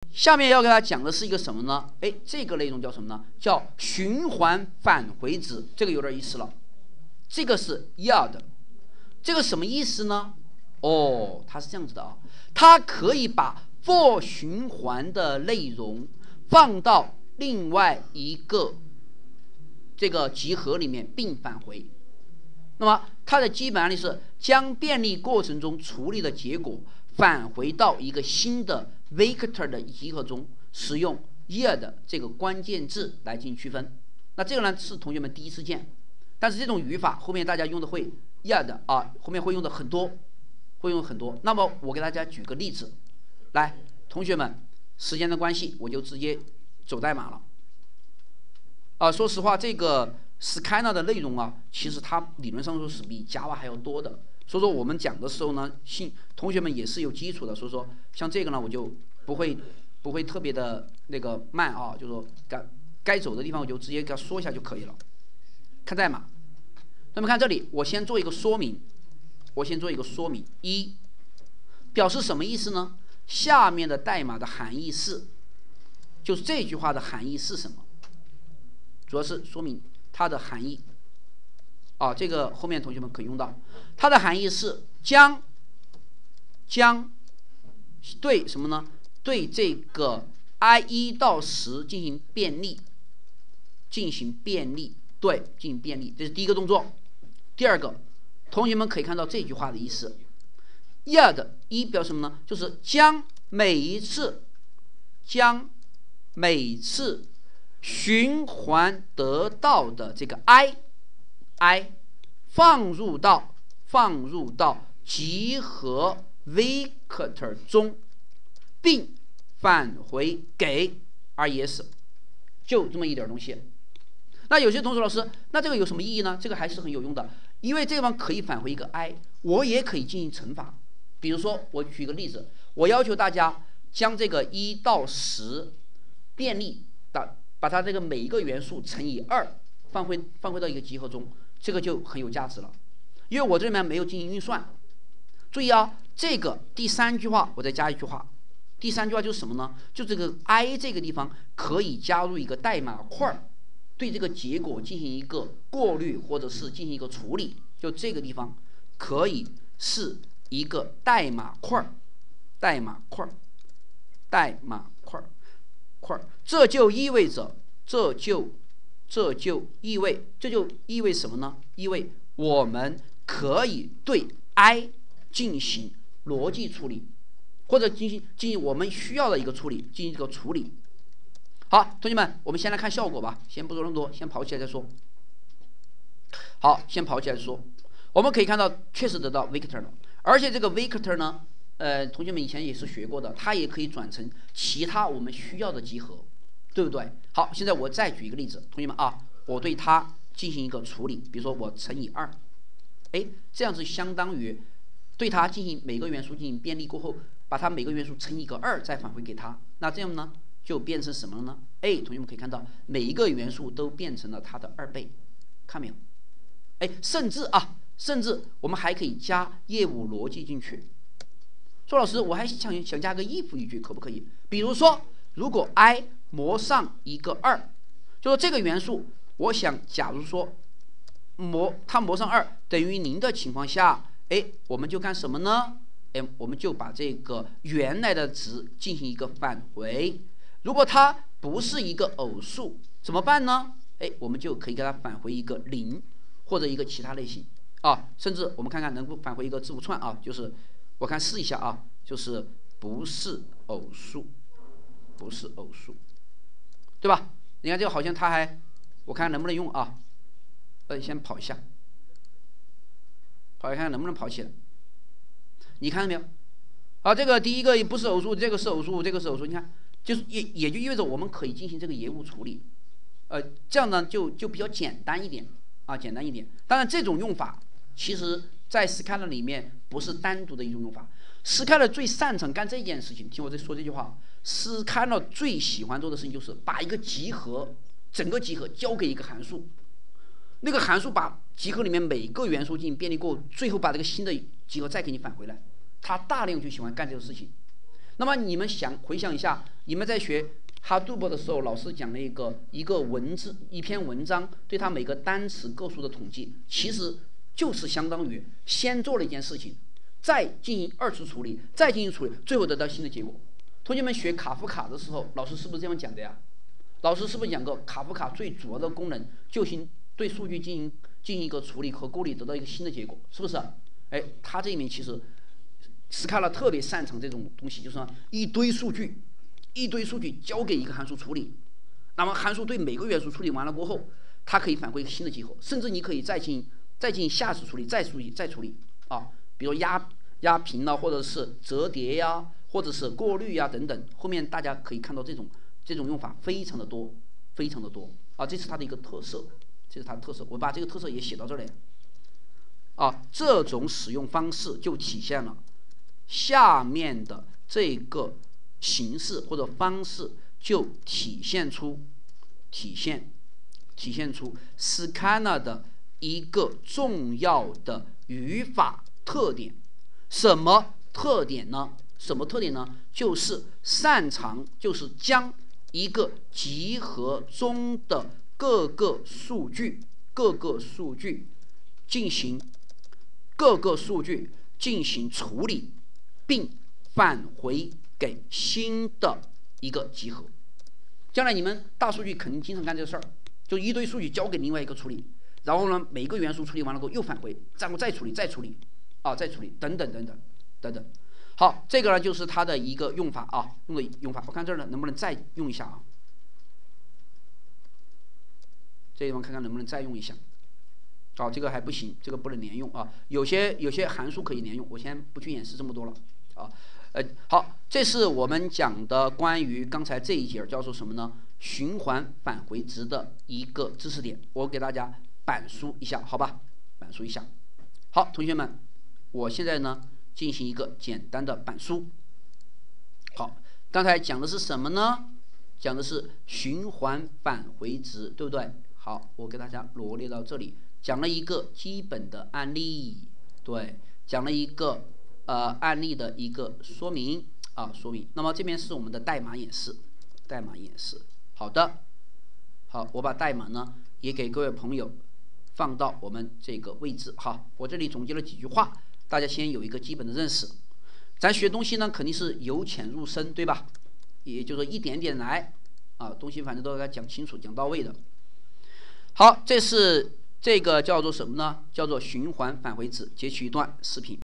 下面要给大家讲的是一个什么呢？这个内容叫什么呢？叫循环返回值，这个有点意思了。这个是 yield， 这个什么意思呢？它是这样子的啊，它可以把 for 循环的内容放到另外一个这个集合里面并返回。那么它的基本案例是将便利过程中处理的结果返回到一个新的 vector 的集合中，使用 yield 这个关键字来进行区分。那这个呢是同学们第一次见，但是这种语法后面大家用的会 yield 后面会用的很多，那么我给大家举个例子，来，同学们，时间的关系，我就直接走代码了。说实话，这个 Scala 的内容其实它理论上说是比 Java 还要多的。所以说我们讲的时候呢，同学们也是有基础的。所以说像这个呢，我就不会特别的那个慢就是说该走的地方我就直接给它说一下就可以了。看代码，那么看这里，我先做一个说明。一，表示什么意思呢？下面的代码的含义是，就是这句话的含义是什么？主要是说明它的含义。这个后面同学们可以用到。它的含义是将对什么呢？对这个 i1 到10进行便利，对，进行便利，这是第一个动作。第二个，同学们可以看到这句话的意思。yield 一表示什么呢？就是将每次循环得到的这个 i 放入到集合 vector 中，并返回给 res， 就这么一点东西。那有些同学老师，那这个有什么意义呢？这个还是很有用的，因为这个地方可以返回一个 i， 我也可以进行乘法。比如说，我举个例子，我要求大家将这个1到10便利的把它这个每一个元素乘以2，放回到一个集合中，这个就很有价值了，因为我这里面没有进行运算。注意这个第三句话我再加一句话，第三句话就是什么呢？就这个 i 这个地方可以加入一个代码块，对这个结果进行一个过滤或者是进行一个处理，就这个地方可以是一个代码块，这就意味什么呢？意味我们可以对 i 进行逻辑处理，或者进行我们需要的一个处理，进行这个处理。好，同学们，我们先来看效果吧，先不说那么多，先跑起来再说。好，先跑起来再说。我们可以看到，确实得到 vector 了，而且这个 vector 呢，同学们以前也是学过的，它也可以转成其他我们需要的集合，对不对？好，现在我再举一个例子，同学们我对它进行一个处理，比如说我乘以2，这样子相当于对它进行每个元素进行便利过后，把它每个元素乘一个2，再返回给它。那这样呢，就变成什么了呢？同学们可以看到，每一个元素都变成了它的2倍，看没有？甚至我们还可以加业务逻辑进去。说老师，我还想加个 if 一句，可不可以？比如说，如果 i 模上一个2，就说这个元素，我想假如说它模上2等于0的情况下，我们就干什么呢？我们就把这个原来的值进行一个返回。如果它不是一个偶数，怎么办呢？我们就可以给它返回一个0，或者一个其他类型甚至我们看看能不能返回一个字符串就是我看试一下就是不是偶数，对吧？你看这个好像它还，我看看能不能用先跑一下，看看能不能跑起来。你看到没有？这个第一个不是偶数，这个是偶数，这个是偶数。你看，就是也就意味着我们可以进行这个业务处理，这样呢就比较简单一点当然，这种用法其实在 Scala 里面不是单独的一种用法。Scala 最擅长干这件事情，听我说这句话。Scala 最喜欢做的事情就是把一个集合，整个集合交给一个函数，那个函数把集合里面每个元素进行便利过，最后把这个新的集合再给你返回来。他大量就喜欢干这个事情。 那么你们回想一下，你们在学Hadoop的时候，老师讲了一个文字，一篇文章，对它每个单词个数的统计，其实就是相当于先做了一件事情，再进行2次处理，再进行处理，最后得到新的结果。同学们学卡夫卡的时候，老师是不是这样讲的呀？老师是不是讲过卡夫卡最主要的功能就是对数据进行一个处理和过滤，得到一个新的结果，是不是？哎，他这里面其实斯卡拉特别擅长这种东西，就是说一堆数据交给一个函数处理，那么函数对每个元素处理完了过后，它可以返回一个新的结果，甚至你可以再进行下次处理，再处理啊，比如压平了，或者是折叠呀，或者是过滤呀等等。后面大家可以看到这种用法非常的多啊，这是它的一个特色，我把这个特色也写到这里啊。这种使用方式就体现了下面的这个形式或者方式，就体现出 Scala 的一个重要的语法特点。什么特点呢？就是就是将一个集合中的各个数据进行处理，并返回给新的一个集合。将来你们大数据肯定经常干这个事儿，就一堆数据交给另外一个处理，然后呢每个元素处理完了后又返回，然后再处理啊，再处理等等。好，这个呢就是它的一个用法啊，用法。我看这儿呢能不能再用一下啊？这地方看看能不能再用一下。这个还不行，这个不能连用啊。有些函数可以连用，我先不去演示这么多了啊。好，这是我们讲的关于刚才这一节叫做什么呢？循环返回值的一个知识点，我给大家板书一下，好吧？板书一下。好，同学们，我现在呢进行一个简单的板书。好，刚才讲的是什么呢？讲的是循环返回值，对不对？好，我给大家罗列到这里，讲了一个基本的案例，对，讲了一个案例的一个说明。那么这边是我们的代码演示。好的，好，我把代码呢也给各位朋友放到我们这个位置。好，我这里总结了几句话，大家先有一个基本的认识。咱学东西呢肯定是由浅入深，对吧？也就是说一点点来啊，东西反正都要讲清楚讲到位的。好，这个叫做什么呢？叫做循环返回值。截取一段视频。